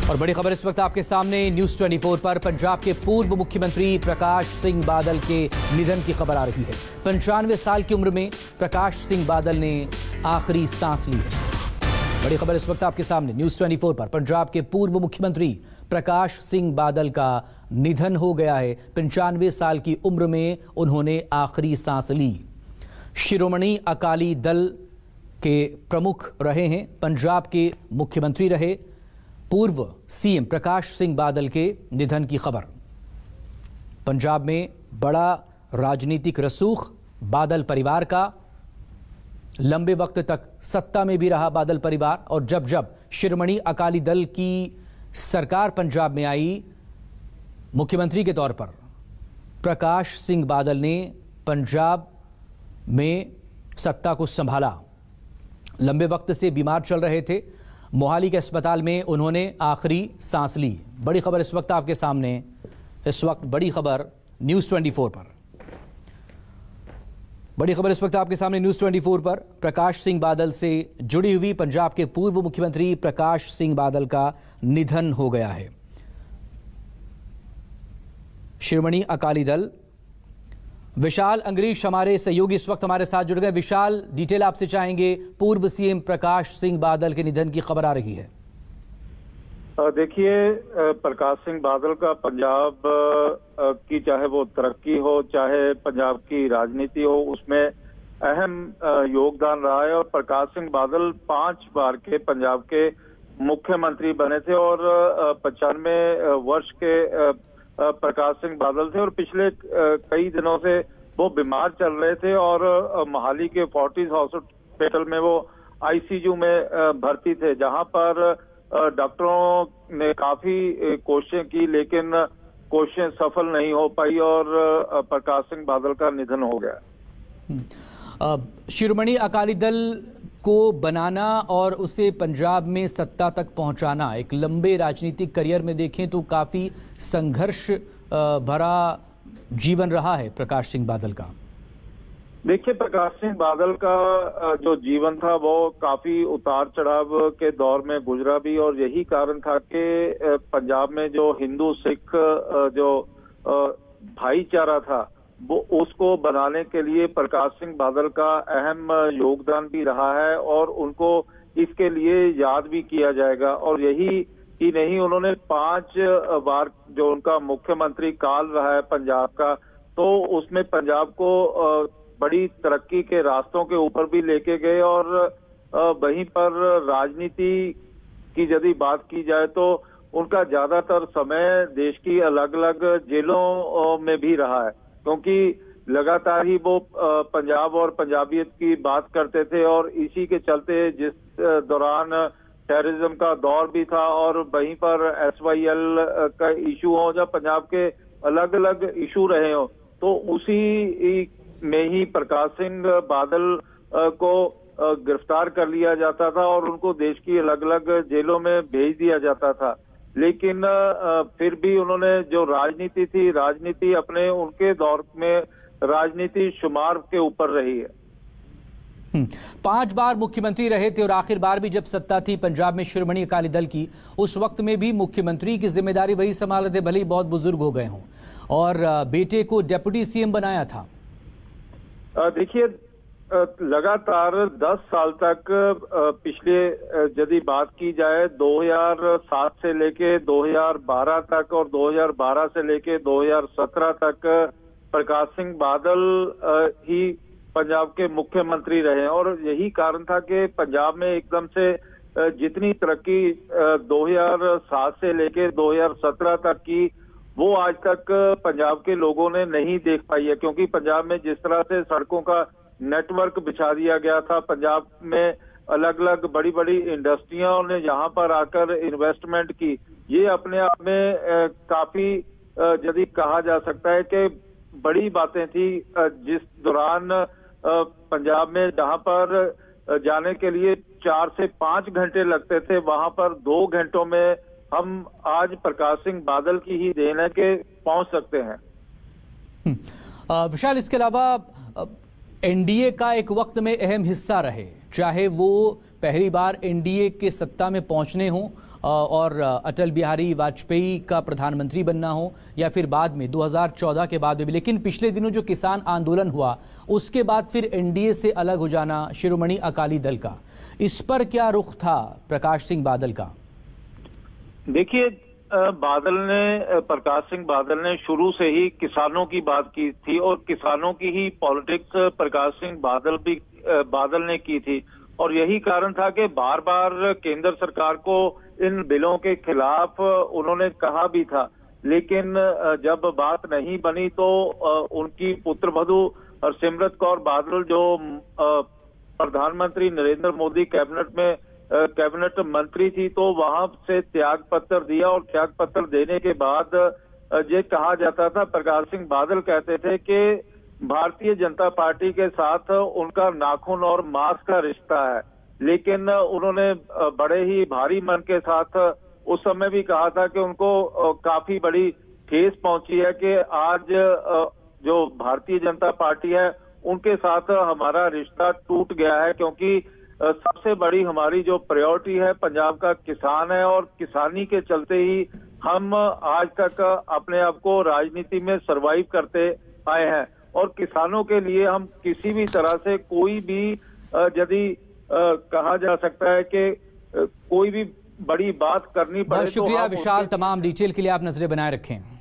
और बड़ी खबर इस वक्त आपके सामने न्यूज़ 24 पर पंजाब के पूर्व मुख्यमंत्री प्रकाश सिंह बादल के निधन की खबर आ रही है। 95 साल की उम्र में प्रकाश सिंह बादल ने आखिरी सांस ली है। बड़ी खबर इस वक्त आपके सामने न्यूज़ 24 पर पंजाब के पूर्व मुख्यमंत्री प्रकाश सिंह बादल का निधन हो गया है। 95 साल की उम्र में उन्होंने आखिरी सांस ली। शिरोमणि अकाली दल के प्रमुख रहे हैं, पंजाब के मुख्यमंत्री रहे। पूर्व सीएम प्रकाश सिंह बादल के निधन की खबर। पंजाब में बड़ा राजनीतिक रसूख बादल परिवार का। लंबे वक्त तक सत्ता में भी रहा बादल परिवार, और जब जब शिरोमणि अकाली दल की सरकार पंजाब में आई, मुख्यमंत्री के तौर पर प्रकाश सिंह बादल ने पंजाब में सत्ता को संभाला। लंबे वक्त से बीमार चल रहे थे। मोहाली के अस्पताल में उन्होंने आखिरी सांस ली। बड़ी खबर इस वक्त आपके सामने, इस वक्त बड़ी खबर न्यूज़ 24 पर। बड़ी खबर इस वक्त आपके सामने न्यूज़ 24 पर प्रकाश सिंह बादल से जुड़ी हुई। पंजाब के पूर्व मुख्यमंत्री प्रकाश सिंह बादल का निधन हो गया है। शिरोमणि अकाली दल विशाल अंग्रीश हमारे सहयोगी इस वक्त हमारे साथ जुड़ गए। विशाल, डिटेल आपसे चाहेंगे। पूर्व सीएम प्रकाश सिंह बादल के निधन की खबर आ रही है। देखिए, प्रकाश सिंह बादल का पंजाब की चाहे वो तरक्की हो, चाहे पंजाब की राजनीति हो, उसमें अहम योगदान रहा है। और प्रकाश सिंह बादल 5 बार के पंजाब के मुख्यमंत्री बने थे और 95 वर्ष के प्रकाश सिंह बादल थे। और पिछले कई दिनों से वो बीमार चल रहे थे और मोहाली के फोर्टिस हॉस्पिटल में वो आईसीयू में भर्ती थे, जहां पर डॉक्टरों ने काफी कोशिशें की, लेकिन कोशिशें सफल नहीं हो पाई और प्रकाश सिंह बादल का निधन हो गया। शिरोमणि अकाली दल को बनाना और उसे पंजाब में सत्ता तक पहुंचाना एक लंबे राजनीतिक करियर में देखें तो काफी संघर्ष भरा जीवन रहा है प्रकाश सिंह बादल का। देखिए, प्रकाश सिंह बादल का जो जीवन था वो काफी उतार चढ़ाव के दौर में गुजरा भी, और यही कारण था कि पंजाब में जो हिंदू सिख जो भाईचारा था वो उसको बनाने के लिए प्रकाश सिंह बादल का अहम योगदान भी रहा है और उनको इसके लिए याद भी किया जाएगा। और यही ही नहीं, उन्होंने 5 बार जो उनका मुख्यमंत्री काल रहा है पंजाब का, तो उसमें पंजाब को बड़ी तरक्की के रास्तों के ऊपर भी लेके गए। और वहीं पर राजनीति की यदि बात की जाए तो उनका ज्यादातर समय देश की अलग अलग जेलों में भी रहा है, क्योंकि लगातार ही वो पंजाब और पंजाबियत की बात करते थे। और इसी के चलते जिस दौरान टेररिज्म का दौर भी था और वहीं पर SYL का इशू हो, जब पंजाब के अलग अलग इशू रहे हो, तो उसी में ही प्रकाश सिंह बादल को गिरफ्तार कर लिया जाता था और उनको देश की अलग अलग जेलों में भेज दिया जाता था। लेकिन फिर भी उन्होंने जो राजनीति थी, राजनीति अपने उनके दौर में राजनीति शुमार के ऊपर रही है। 5 बार मुख्यमंत्री रहे थे और आखिर बार भी जब सत्ता थी पंजाब में शिरोमणि अकाली दल की, उस वक्त में भी मुख्यमंत्री की जिम्मेदारी वही संभाले थे, भले ही बहुत बुजुर्ग हो गए हों, और बेटे को डिप्टी सीएम बनाया था। देखिए, लगातार 10 साल तक पिछले यदि बात की जाए 2007 से लेके 2012 तक और 2012 से लेके 2017 तक प्रकाश सिंह बादल ही पंजाब के मुख्यमंत्री रहे। और यही कारण था कि पंजाब में एकदम से जितनी तरक्की 2007 से लेके 2017 तक की, वो आज तक पंजाब के लोगों ने नहीं देख पाई है। क्योंकि पंजाब में जिस तरह से सड़कों का नेटवर्क बिछा दिया गया था, पंजाब में अलग अलग बड़ी बड़ी इंडस्ट्रियों ने यहाँ पर आकर इन्वेस्टमेंट की, ये अपने आप में काफी यदि कहा जा सकता है कि बड़ी बातें थी। जिस दौरान पंजाब में जहाँ पर जाने के लिए 4 से 5 घंटे लगते थे, वहां पर 2 घंटों में हम आज प्रकाश सिंह बादल की ही देन है कि पहुंच सकते हैं। विशाल, इसके अलावा एनडीए का एक वक्त में अहम हिस्सा रहे चाहे वो पहली बार एनडीए के सत्ता में पहुंचने हों और अटल बिहारी वाजपेयी का प्रधानमंत्री बनना हो, या फिर बाद में 2014 के बाद में भी। लेकिन पिछले दिनों जो किसान आंदोलन हुआ उसके बाद फिर एनडीए से अलग हो जाना शिरोमणि अकाली दल का, इस पर क्या रुख था प्रकाश सिंह बादल का? देखिए, प्रकाश सिंह बादल ने शुरू से ही किसानों की बात की थी और किसानों की ही पॉलिटिक्स प्रकाश सिंह बादल ने की थी। और यही कारण था कि बार बार केंद्र सरकार को इन बिलों के खिलाफ उन्होंने कहा भी था, लेकिन जब बात नहीं बनी तो उनकी पुत्रवधू हरसिमरत कौर बादल, जो प्रधानमंत्री नरेंद्र मोदी कैबिनेट मंत्री थी, तो वहां से त्याग पत्र दिया। और त्याग पत्र देने के बाद ये कहा जाता था, प्रकाश सिंह बादल कहते थे कि भारतीय जनता पार्टी के साथ उनका नाखून और मांस का रिश्ता है। लेकिन उन्होंने बड़े ही भारी मन के साथ उस समय भी कहा था कि उनको काफी बड़ी ठेस पहुंची है कि आज जो भारतीय जनता पार्टी है उनके साथ हमारा रिश्ता टूट गया है, क्योंकि सबसे बड़ी हमारी जो प्रायोरिटी है पंजाब का किसान है और किसानी के चलते ही हम आज तक अपने आप को राजनीति में सरवाइव करते आए हैं। और किसानों के लिए हम किसी भी तरह से कोई भी यदि कहा जा सकता है कि कोई भी बड़ी बात करनी पड़े। बहुत शुक्रिया विशाल, तमाम डिटेल के लिए आप नजरें बनाए रखें।